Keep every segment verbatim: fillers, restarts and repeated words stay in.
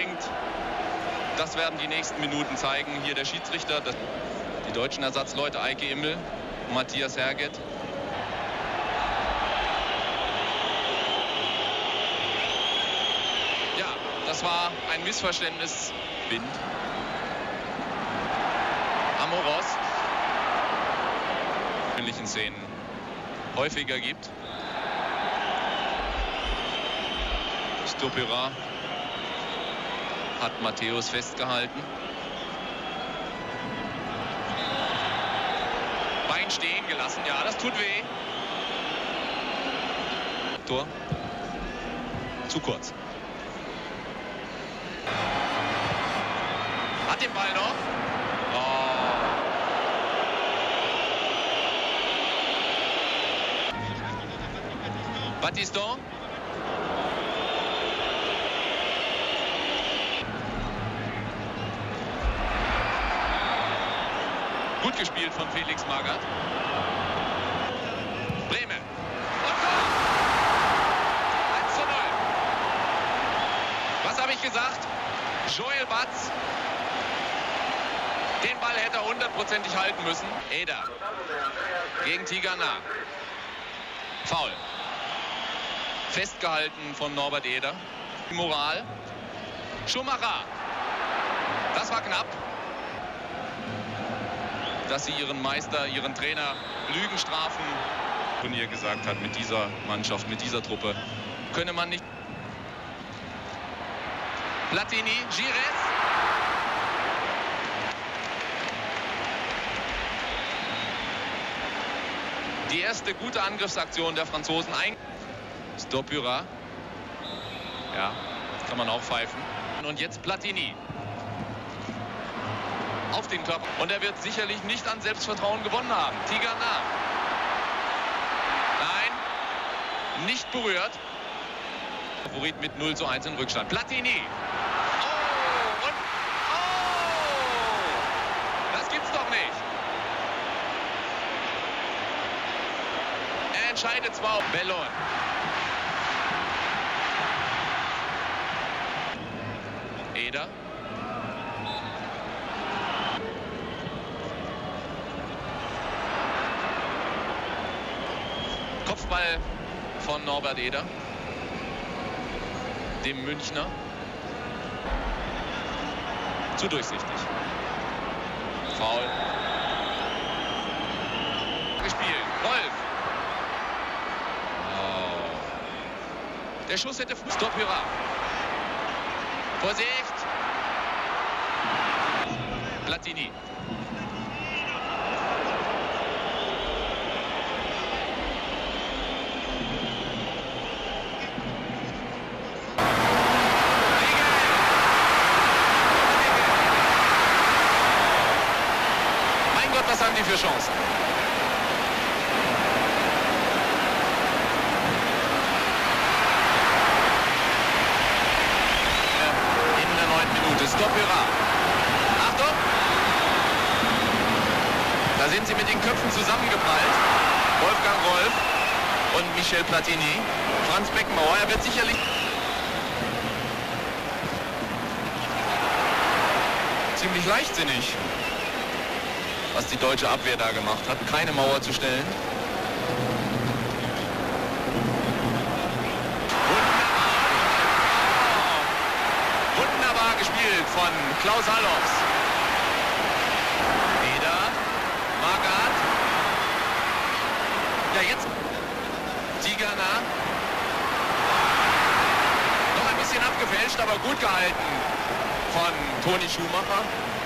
Das werden die nächsten Minuten zeigen. Hier der Schiedsrichter, das, die deutschen Ersatzleute Eike Immel, Matthias Herget. Ja, das war ein Missverständnis. Wind. Amoros. In Szenen häufiger gibt. Stopera hat Matthäus festgehalten. Bein stehen gelassen. Ja, das tut weh. Tor. Zu kurz. Hat den Ball noch. Oh. Battiston. Gut gespielt von Felix Magath. Bremen. Und Tor. eins zu null. Was habe ich gesagt? Joel Batz. Den Ball hätte er hundertprozentig halten müssen. Eder. Gegen Tigana. Foul. Festgehalten von Norbert Eder. Moral. Schumacher. Das war knapp. Dass sie ihren Meister, ihren Trainer Lügen strafen. Turnier gesagt hat, mit dieser Mannschaft, mit dieser Truppe könne man nicht. Platini, Gires. Die erste gute Angriffsaktion der Franzosen. Ein Stopera. Ja, kann man auch pfeifen. Und jetzt Platini. Auf den Körper. Und er wird sicherlich nicht an Selbstvertrauen gewonnen haben. Tigana. Nein, nicht berührt. Favorit mit null zu eins in Rückstand. Platini. Oh, und oh! Das gibt's doch nicht. Er entscheidet zwar auf Bellon. Eder. Kopfball von Norbert Eder, dem Münchner. Zu durchsichtig. Foul. Gespielt. Wolf. Oh. Der Schuss hätte Fuß. Stopera. Vorsicht. Platini. Mein Gott, was haben die für Chancen? In der neunten Minute. Stopera. Achtung! Da sind sie mit den Köpfen zusammengeprallt. Wolfgang Rolf und Michel Platini. Franz Beckenbauer, er wird sicherlich... Ziemlich leichtsinnig, was die deutsche Abwehr da gemacht hat. Keine Mauer zu stellen. Wunderbar gespielt von Klaus Allofs. Eder, Magath. Ja, jetzt Tigana. Noch ein bisschen abgefälscht, aber gut gehalten von Toni Schumacher.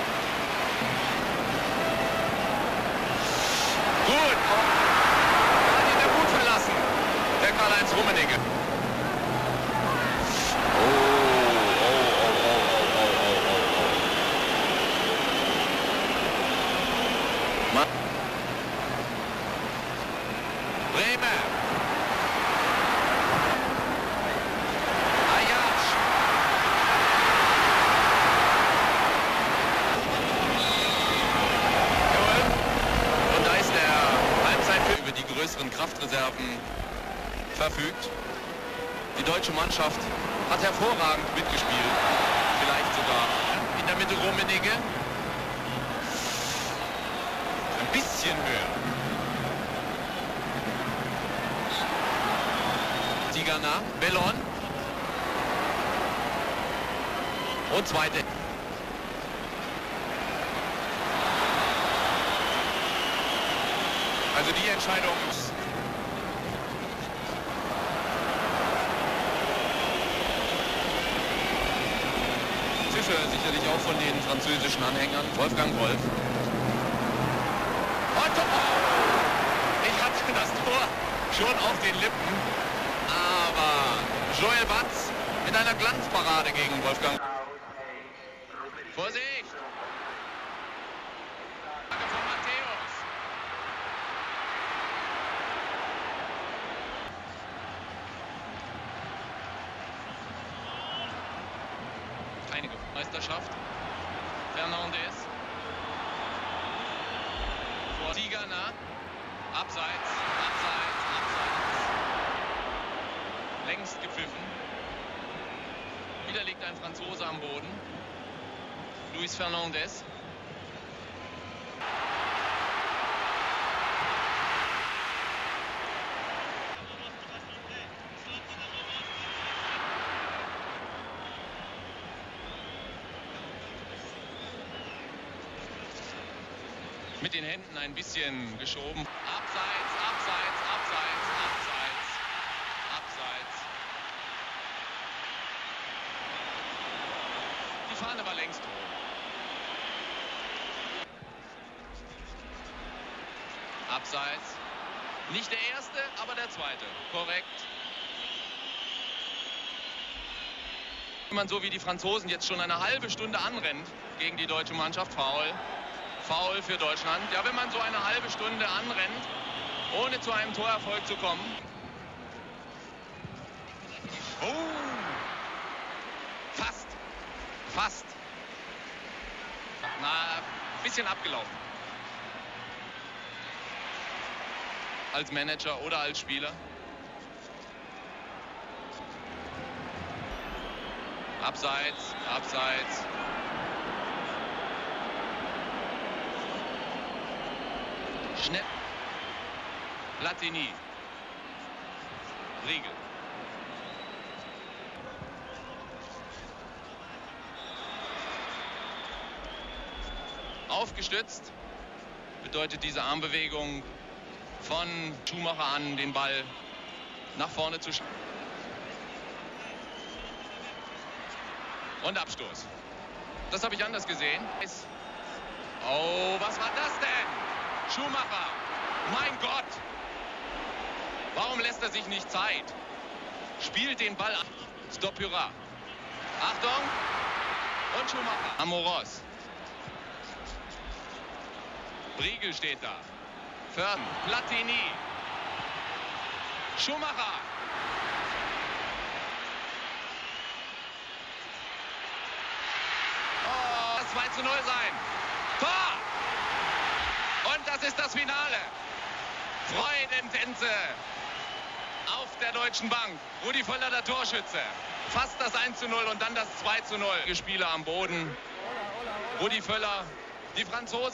Gut. Er hat ihn der Mut verlassen. Der Karl-Heinz Rummenigge. Bremen. Ajax. Jawohl. Und da ist der Halbzeit über die größeren Kraftreserven verfügt. Die deutsche Mannschaft hat hervorragend mitgespielt. Vielleicht Schritte Rummenigge. Ein bisschen höher. Tigana, Bellon. Und zweite. Also die Entscheidung. Pfiffe sicherlich auch von den französischen Anhängern. Wolfgang Wolf. Und Tor! Ich hatte das Tor schon auf den Lippen. Aber Joel Batz mit einer Glanzparade gegen Wolfgang. Vorsicht! Von Matthäus. Keine Meisterschaft. Fernandes. Vor Tigana. Abseits, abseits, abseits. Längst gepfiffen. Wieder liegt ein Franzose am Boden. Luis Fernandes. Mit den Händen ein bisschen geschoben. Abseits, abseits, abseits, abseits, abseits. Die Fahne war längst hoch. Abseits. Nicht der erste, aber der zweite. Korrekt. Wenn man so wie die Franzosen jetzt schon eine halbe Stunde anrennt gegen die deutsche Mannschaft, Foul. Foul für Deutschland. Ja, wenn man so eine halbe Stunde anrennt, ohne zu einem Torerfolg zu kommen. Oh! Fast. Fast. Na, ein bisschen abgelaufen. Als Manager oder als Spieler. Abseits, abseits. Schnell. Platini. Riegel. Aufgestützt bedeutet diese Armbewegung von Schumacher an, den Ball nach vorne zu schlagen. Und Abstoß. Das habe ich anders gesehen. Oh, was war das denn? Schumacher, mein Gott! Warum lässt er sich nicht Zeit? Spielt den Ball an. Stopura. Achtung! Und Schumacher. Amoros. Briegel steht da. Fern. Platini. Schumacher. Oh, das zwei zu null sein. Tor! Und das ist das Finale. Freudentänze auf der Deutschen Bank. Rudi Völler, der Torschütze. Fast das eins zu null und dann das zwei zu null. Spieler am Boden. Rudi Völler, die Franzosen.